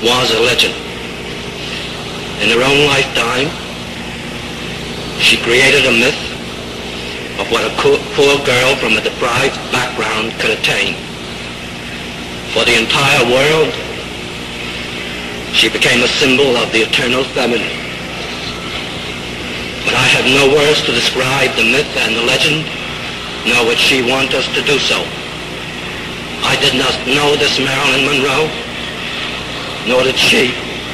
was a legend. In her own lifetime, she created a myth of what a poor girl from a deprived background could attain. For the entire world, she became a symbol of the eternal feminine. But I have no words to describe the myth and the legend, nor would she want us to do so. I did not know this Marilyn Monroe, nor did she.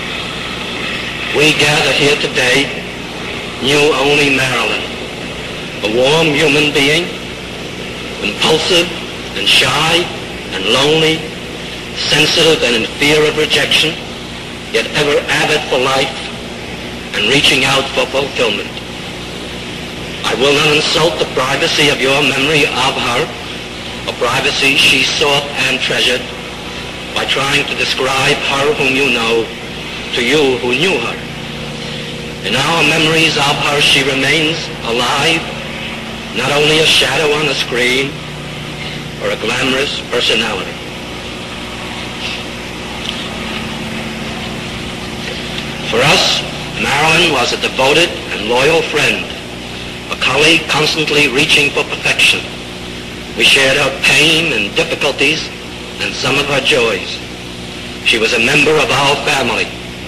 We gathered here today knew only Marilyn, a warm human being, impulsive and shy and lonely, sensitive and in fear of rejection, yet ever avid for life and reaching out for fulfillment. I will not insult the privacy of your memory of her, a privacy she sought and treasured, by trying to describe her whom you know to you who knew her. In our memories of her, she remains alive, not only a shadow on a screen or a glamorous personality. For us, Marilyn was a devoted and loyal friend, a colleague constantly reaching for perfection. We shared her pain and difficulties and some of her joys. She was a member of our family.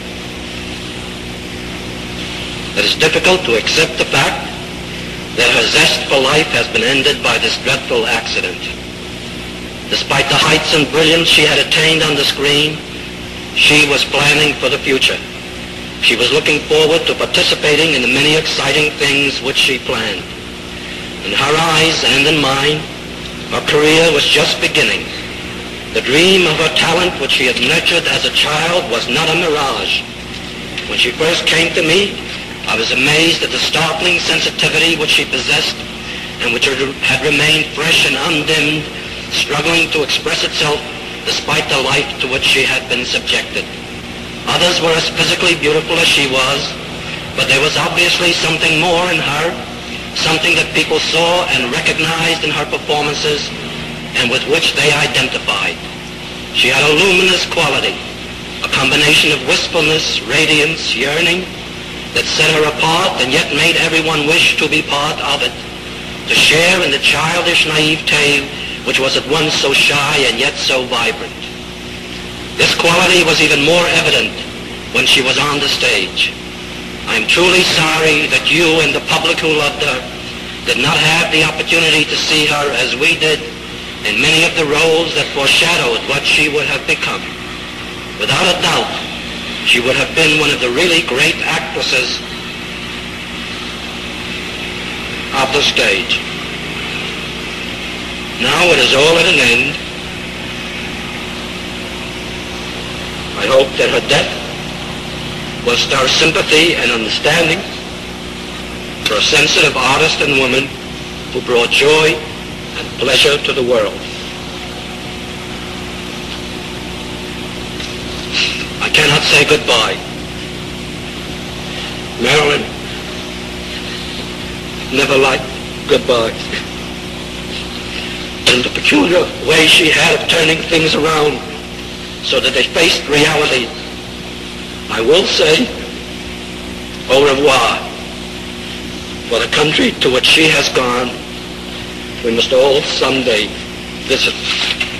It is difficult to accept the fact that her zest for life has been ended by this dreadful accident. Despite the heights and brilliance she had attained on the screen, she was planning for the future. She was looking forward to participating in the many exciting things which she planned. In her eyes and in mine, her career was just beginning. The dream of her talent, which she had nurtured as a child, was not a mirage. When she first came to me, I was amazed at the startling sensitivity which she possessed and which had remained fresh and undimmed, struggling to express itself despite the life to which she had been subjected. Others were as physically beautiful as she was, but there was obviously something more in her, something that people saw and recognized in her performances and with which they identified. She had a luminous quality, a combination of wistfulness, radiance, yearning, that set her apart and yet made everyone wish to be part of it, to share in the childish naivete which was at once so shy and yet so vibrant. This quality was even more evident when she was on the stage. I am truly sorry that you and the public who loved her did not have the opportunity to see her as we did in many of the roles that foreshadowed what she would have become. Without a doubt, she would have been one of the really great actresses of the stage. Now it is all at an end. I hope that her death will stir sympathy and understanding for a sensitive artist and woman who brought joy and pleasure to the world. I cannot say goodbye. Marilyn never liked goodbyes. And the peculiar way she had of turning things around so that they faced reality, I will say au revoir. For the country to which she has gone, we must all someday visit.